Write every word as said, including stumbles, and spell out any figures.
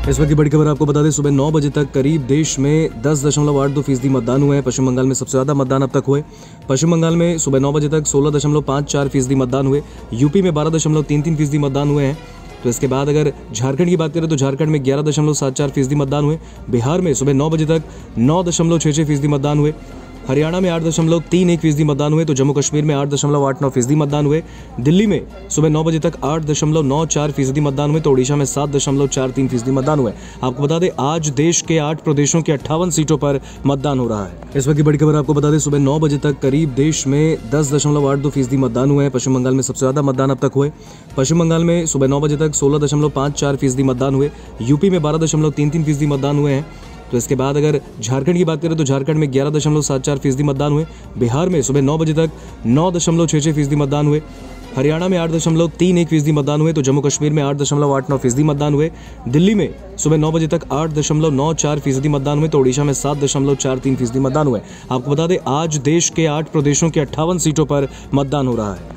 इस वक्त की बड़ी खबर आपको बता दें, सुबह नौ बजे तक करीब देश में दस दशमलव आठ दो फीसदी मतदान हुए हैं। पश्चिम बंगाल में सबसे ज़्यादा मतदान अब तक हुए। पश्चिम बंगाल में सुबह नौ बजे तक सोलह दशमलव पाँच चार फीसदी मतदान हुए। यूपी में बारह दशमलव तीन तीन फीसदी मतदान हुए हैं। तो इसके बाद अगर झारखंड की बात करें तो झारखंड में ग्यारह दशमलव सात चार फीसदी मतदान हुए। बिहार में सुबह नौ बजे तक नौ दशमलव छः छः फीसदी मतदान हुए। हरियाणा में आठ दशमलव तीन एक फीसदी मतदान हुए। तो जम्मू कश्मीर में आठ दशमलव आठ नौ फीसदी मतदान हुए। दिल्ली में सुबह नौ बजे तक आठ दशमलव नौ चार फीसदी मतदान हुए। तो ओडिशा में सात दशमलव चार तीन फीसदी मतदान हुए। आपको बता दें, आज देश के आठ प्रदेशों के अट्ठावन सीटों पर मतदान हो रहा है। इस वक्त की बड़ी खबर आपको बता दें, सुबह नौ बजे तक करीब देश में दस दशमलव आठ दो फीसदी मतदान हुए हैं। पश्चिम बंगाल में सबसे ज़्यादा मतदान अब तक हुए। पश्चिम बंगाल में सुबह नौ बजे तक सोलह दशमलव पाँच चार फीसदी मतदान हुए। यूपी में बारह दशमलव तीन तीन फीसदी मतदान हुए हैं। तो इसके बाद अगर झारखंड की बात करें तो झारखंड में ग्यारह दशमलव सात चार फीसदी मतदान हुए। बिहार में सुबह नौ बजे तक नौ दशमलव छः छः फीसदी मतदान हुए। हरियाणा में आठ दशमलव तीन एक फीसदी मतदान हुए। तो जम्मू कश्मीर में आठ दशमलव आठ नौ फीसदी मतदान हुए। दिल्ली में सुबह नौ बजे तक आठ दशमलव नौ चार फीसदी मतदान हुए। तो ओडिशा में सात दशमलव चार तीन फीसदी मतदान हुए। आपको बता दें, आज देश के आठ प्रदेशों के अट्ठावन सीटों पर मतदान हो रहा है।